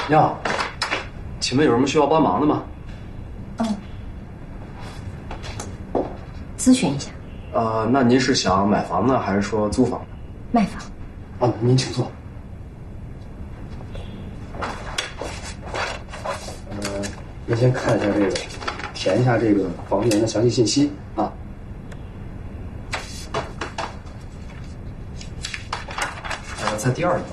你好，请问有什么需要帮忙的吗？ 咨询一下。 那您是想买房呢，还是说租房呢？ 卖房。 您请坐。您先看一下这个，填一下这个房源的详细信息啊。在第2页。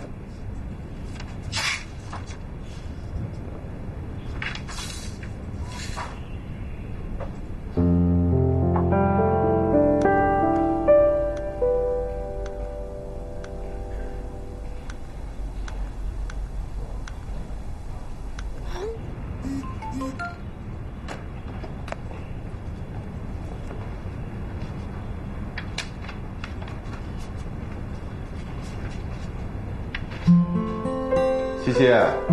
西西，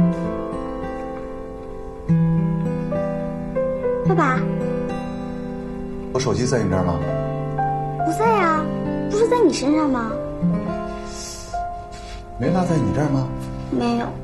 爸爸， 我手机在你这儿吗？ 不在呀，不是在你身上吗？ 没落在你这儿吗？ 没有。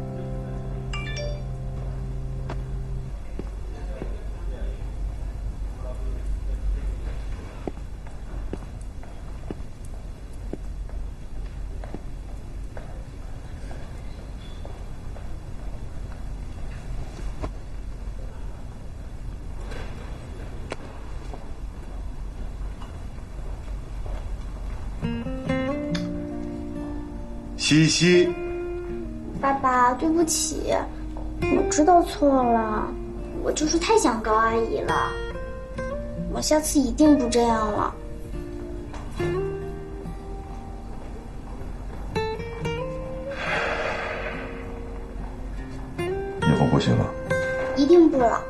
西西， 爸爸，对不起，我知道错了，我就是太想高阿姨了，我下次一定不这样了。 以后不行了。 一定不了。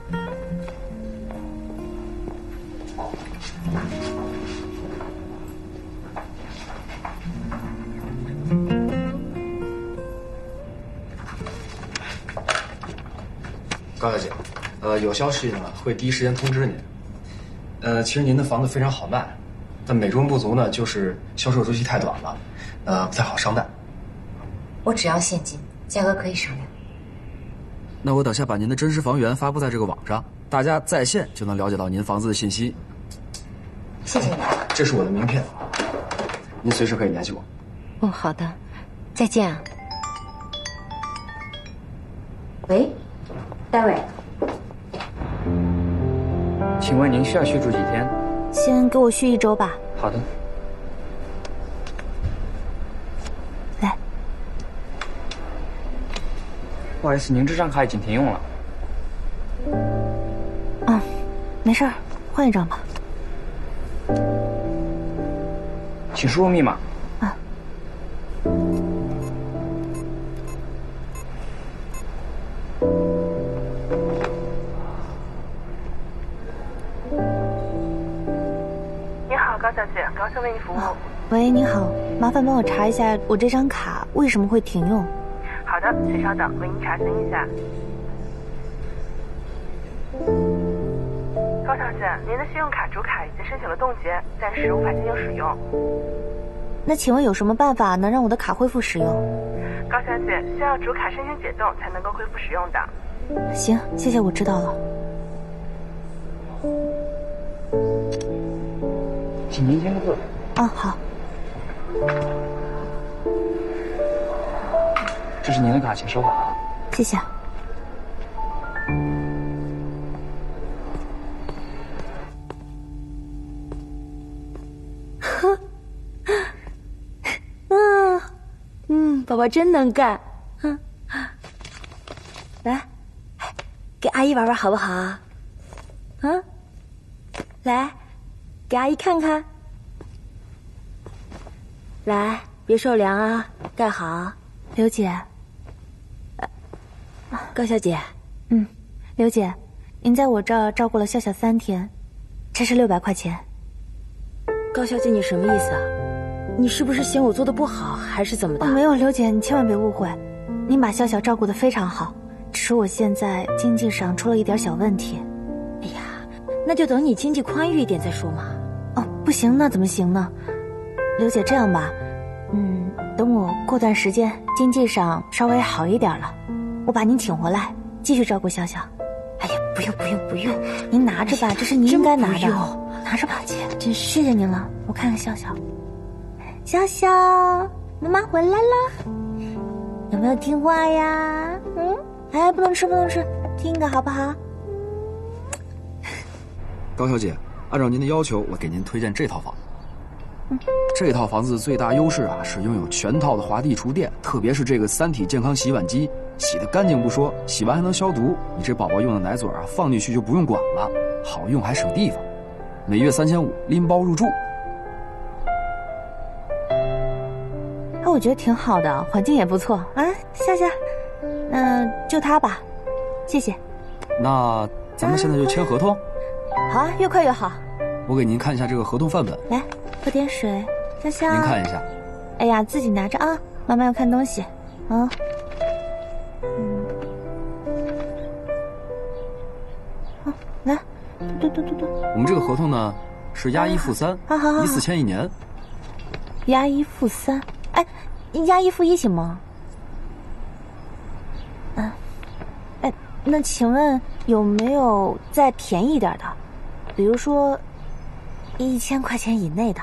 高小姐，有消息呢会第一时间通知您。其实您的房子非常好卖，但美中不足呢就是销售周期太短了，不太好商贷。 我只要现金，价格可以商量。 那我等下把您的真实房源发布在这个网上，大家在线就能了解到您房子的信息。 谢谢你。 这是我的名片，您随时可以联系我。 嗯，好的，再见啊。喂，戴伟， 请问您需要续住几天？ 先给我续1周吧。 好的。 来， 不好意思，您这张卡已经停用了。 没事儿，换一张吧。 请输入密码。 高小姐，高盛为您服务。 喂，你好，麻烦帮我查一下我这张卡为什么会停用。 好的，请稍等，为您查询一下。高小姐，您的信用卡主卡已经申请了冻结，暂时无法进行使用。 那请问有什么办法能让我的卡恢复使用？ 高小姐，需要主卡申请解冻才能够恢复使用的。 行，谢谢，我知道了。 请您签个字。 好。 这是您的卡，请收好。 谢谢。宝宝真能干。来，给阿姨玩玩好不好啊？来，给阿姨看看。来，别受凉啊，盖好。刘姐，高小姐，刘姐，您在我这儿照顾了笑笑3天，这是600块钱。 高小姐，你什么意思啊？你是不是嫌我做的不好，还是怎么的？ 没有，刘姐，你千万别误会，您把笑笑照顾得非常好，只是我现在经济上出了一点小问题。 哎呀，那就等你经济宽裕一点再说嘛。 不行，那怎么行呢？刘姐，这样吧，等我过段时间经济上稍微好一点了， 我把您请回来，继续照顾笑笑。哎呀，不用，您拿着吧，这是您应该拿的。拿着吧，姐，真谢谢您了。我看看笑笑，笑笑，妈妈回来了，有没有听话呀？哎，不能吃，听个好不好？ 高小姐，按照您的要求，我给您推荐这套房。这套房子最大优势啊，是拥有全套的华帝厨电，特别是这个3体健康洗碗机，洗得干净不说，洗完还能消毒。你这宝宝用的奶嘴啊，放进去就不用管了，好用还省地方。每月3500拎包入住。 哎，我觉得挺好的，环境也不错啊。夏夏，就它吧，谢谢。 那咱们现在就签合同？ 好啊，越快越好。 我给您看一下这个合同范本。 来，喝点水，夏夏。 您看一下。 哎呀，自己拿着啊，妈妈要看东西啊。好，来，对。 我们这个合同呢，是押1付3， 好， 一次签1年。 押1付3，哎，押1付1行吗？那请问有没有再便宜一点的？比如说1000块钱以内的。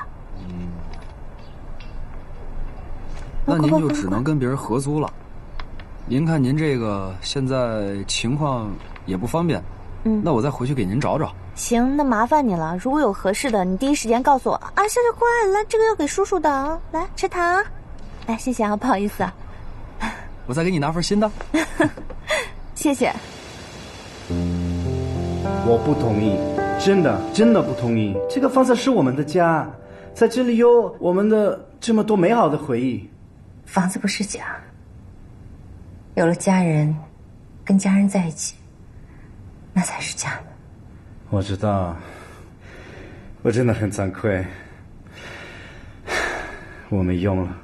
那您就只能跟别人合租了。您看您这个现在情况也不方便，那我再回去给您找找。 行，那麻烦你了。如果有合适的，你第一时间告诉我啊。笑笑乖，来，这个要给叔叔的啊，来吃糖。来，谢谢啊，不好意思啊。 我再给你拿份新的。 谢谢。 我不同意，真的不同意。这个房子是我们的家，在这里有我们的这么多美好的回忆。 房子不是家，有了家人，跟家人在一起，那才是家呢。 我知道，我真的很惭愧，我没用了。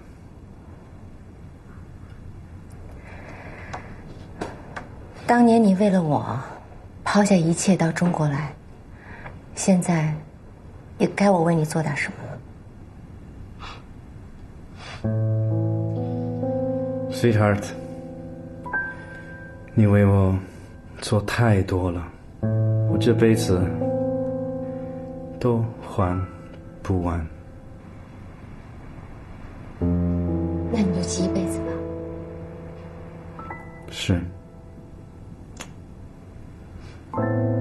当年你为了我抛下一切到中国来，现在也该我为你做点什么了。 Sweetheart， 你为我做太多了，我这辈子都还不完。 那你就记一辈子吧。 是。